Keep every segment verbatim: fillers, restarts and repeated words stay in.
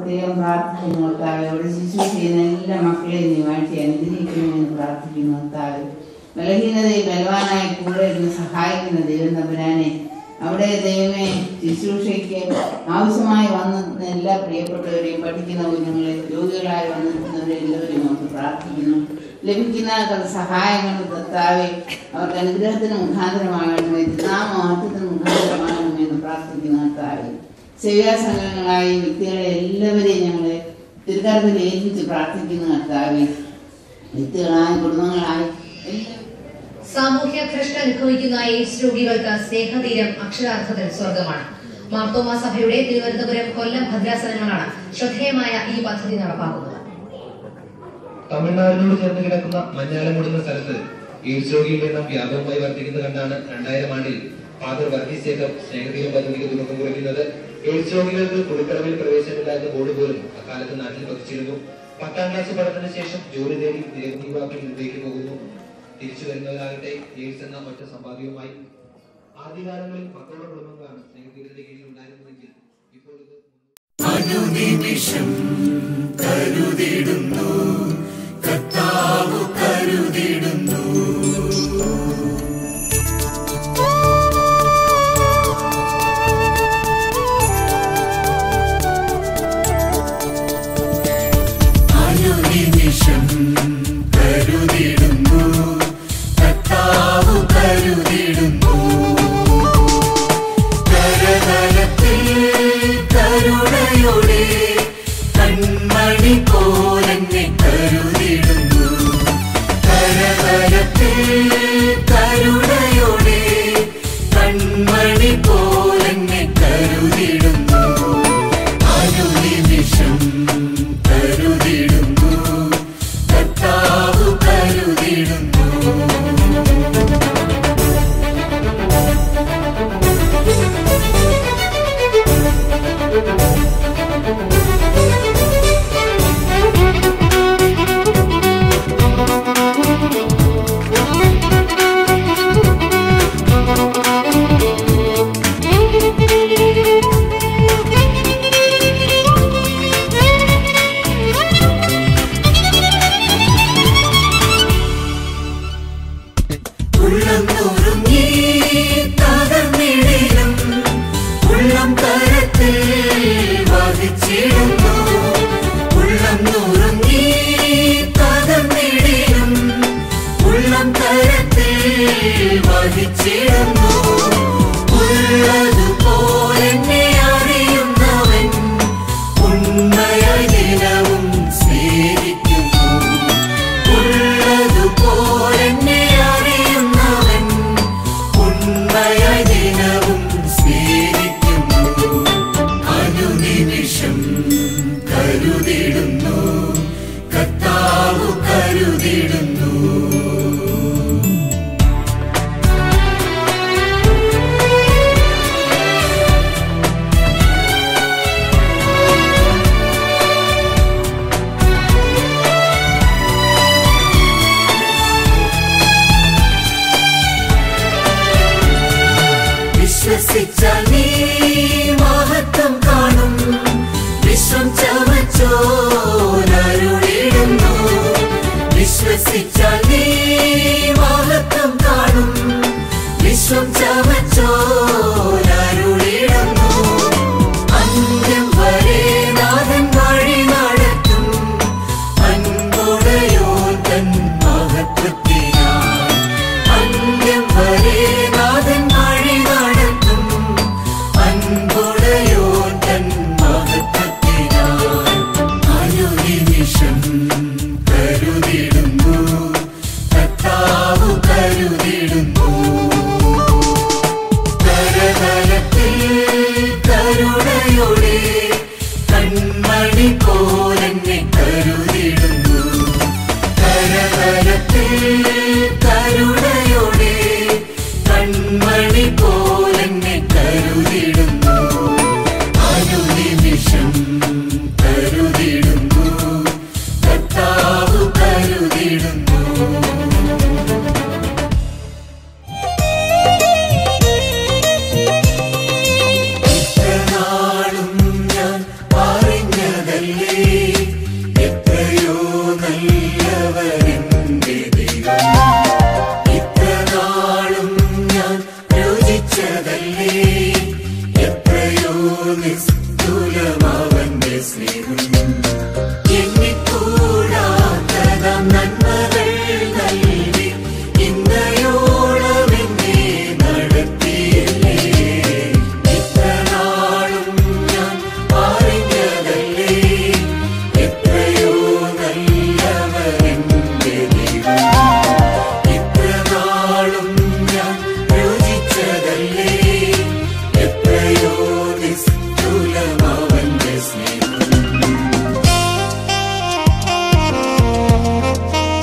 പ്രത്യേകം പ്രാർത്ഥിക്കുന്നു കർത്താവെ. അവിടെ ശുശ്രൂഷ ചെയ്യുന്ന എല്ലാ മക്കളെയും നീ വാഴ്ത്തി അനുഗ്രഹിക്കണമെന്ന് പ്രാർത്ഥിക്കുന്നു കർത്താവെ. ബലഹീനതയെ ബലവാനായി കൂടെ ഇരുന്ന് സഹായിക്കുന്ന ദൈവം തമ്പുരാനെ, അവിടെ ദൈവമേ ശുശ്രൂഷയ്ക്ക് ആവശ്യമായി വന്നിരുന്ന എല്ലാ പ്രിയപ്പെട്ടവരെയും, പഠിക്കുന്ന കുഞ്ഞുങ്ങളെ, രോഗികളായി വന്നിരിക്കുന്നവരെ എല്ലാവരെയും നമുക്ക് പ്രാർത്ഥിക്കുന്നു. ലഭിക്കുന്ന സഹായങ്ങൾ കർത്താവെ അവർക്ക് അനുഗ്രഹത്തിന് മുഖാന്തരമാകണമേ, നാമമാറ്റത്തിന് മുഖാന്തരമാകണമെന്ന് പ്രാർത്ഥിക്കുന്ന കർത്താവെ. സേവാ സംഘങ്ങളായി വ്യക്തികളെ എല്ലാവരെയും ഞങ്ങളെ തിരുക്കരത്തിൽ ഏൽപ്പിച്ച് പ്രാർത്ഥിക്കുന്ന കർത്താവെ. വ്യക്തികളായി കുടുംബങ്ങളായി സാമൂഹ്യ ഭ്രഷ്ട അനുഭവിക്കുന്ന എയ്ഡ്സ് രോഗികൾക്ക് സ്നേഹതീരം അക്ഷരാർത്ഥത്തിൽ സ്വർഗമാണ്. മാർ തോമാ സഭയുടെ തിരുവനന്തപുരം, കൊല്ലം ഭദ്രാസനങ്ങളാണ് ശ്രദ്ധേയമായ ഈ പദ്ധതി നടപ്പാക്കുന്നത്. തമിഴ്നാടിനോട് ചേർന്ന് കിടക്കുന്ന മഞ്ഞാലമൂട് എന്ന സ്ഥലത്ത് എയ്ഡ്സ് രോഗികളുടെ എണ്ണം വ്യാപകമായി വർദ്ധിക്കുന്നത് കണ്ടാണ് രണ്ടായിരം ആണ്ടിൽ ഫാദർ വർഗീസ് ജേക്കബ് സ്നേഹതീരം പദ്ധതിക്ക് തുടക്കം കുറിക്കുന്നത്. എയ്ഡ്സ് രോഗികൾക്ക് കുടിക്കടവിൽ പ്രവേശനമില്ലാത്ത ബോർഡ് പോലും അക്കാലത്ത് നാട്ടിൽ പതിച്ചിരുന്നു. പത്താം ക്ലാസ് പഠനത്തിന് ശേഷം ജോലി തേടി നിരവധി മുംബൈക്ക് പോകുന്നു. തിരിച്ചു വരുന്നവരാകട്ടെ എയ്ഡ്സ് എന്ന ഒറ്റ സമ്പാദ്യവുമായി. ആദ്യകാലങ്ങളിൽ മക്കളുടെ കുടുംബങ്ങളാണ് സ്നേഹതീരത്തിന്റെ കീഴിൽ ഉണ്ടായിരുന്നുവെങ്കിൽ ഇപ്പോൾ ഇത് അനുനിമിഷം കരുതിടുന്നു, കർത്താവ് കരുതിടുന്നു. അനുനിമിഷം കരുതിടുന്നു, കർത്താവ് കരുതിടുന്നു. കരതലത്തിൽ കരുണയോടെ കൺമണി പോലെന്നെ കരുതിടുന്നു. കരതലത്തിൽ കരുണയോടെ കൺമണി പോലെന്നെ കരുതിടുന്നു. അനുനിമിഷം കരുതിടുന്നു, കർത്താവ് കരുതിടുന്നു. വിശ്വസിച്ചാൽ നീ മഹത്വം കാണും. വിശ്വം ചവച്ചോരരുളിടുന്നു. വിശ്വസിച്ചാൽ നീ മഹത്വം കാണും. വിശ്വം ചവച്ചോരരുളിടുന്നു. അന്ത്യം വരെ നാഥൻ വഴി നടത്തും. അൻപുടയോൻ തൻ മഹത്വത്തിനായി. അന്ത്യം വരെ നാഥൻ വഴി നടത്തും. അൻപുടയോൻ തൻ മഹത്വത്തിനായി. അനുനിമിഷം കരുതിടുന്നു, Thank you.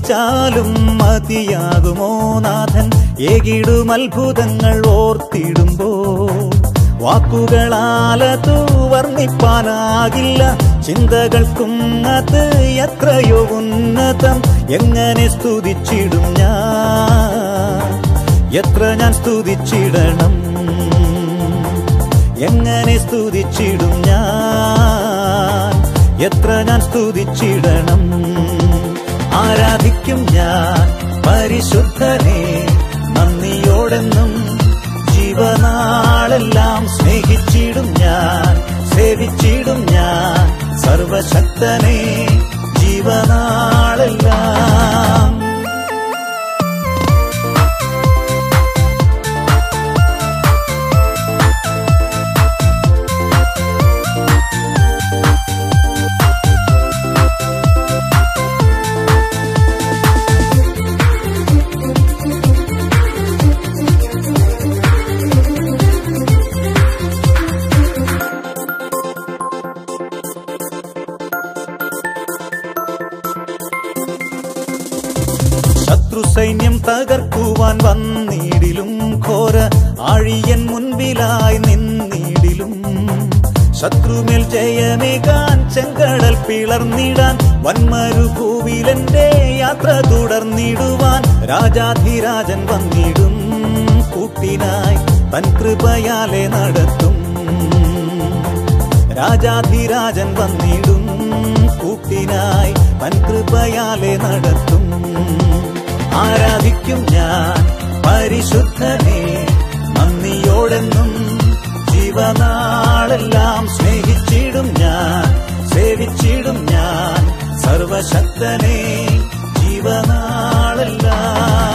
സ്തുതിച്ചാലും മതിയാകുമോ നാഥൻ ഏകിടും അത്ഭുതങ്ങൾ ഓർത്തിടുമ്പോൾ വാക്കുകളാലതു വർണ്ണിപ്പാനാകില്ല ചിന്തകൾക്കും അത് എത്രയോ ഉന്നതം എങ്ങനെ സ്തുതിച്ചിടും ഞാൻ എത്ര ഞാൻ സ്തുതിച്ചിടണം എങ്ങനെ സ്തുതിച്ചിടും ഞാൻ എത്ര ഞാൻ സ്തുതിച്ചിടണം ആരാധിക്കും ഞാൻ പരിശുദ്ധനെ നന്ദിയോടെന്നും ജീവനാളെല്ലാം സ്നേഹിച്ചിടും ഞാൻ സേവിച്ചിടും ഞാൻ സർവശക്തനെ ജീവനാളെല്ലാം സൈന്യം തകർക്കുവാൻ വന്നിടിലും ഘോര ആഴിയൻ മുൻപിലായി നിന്നിടിലും ശത്രുമേൽ ജയമേകാൻ ചെങ്കടൽ പിളർന്നിടാൻ വന്മരുഭൂവിലെന്റെ യാത്ര തുടർന്നിടുവാൻ രാജാധിരാജൻ വന്നിടും കൂട്ടിനായി തൻ കൃപയാലെ നടത്തും രാജാധിരാജൻ വന്നിടും കൂട്ടിനായി തൻ കൃപയാലെ നടത്തും ആരാധിക്കും ഞാൻ പരിശുദ്ധനെ നന്ദിയോടെന്നും ജീവനാളെല്ലാം സ്നേഹിച്ചിടും ഞാൻ സേവിച്ചിടും ഞാൻ സർവശക്തനെ ജീവനാളെല്ലാം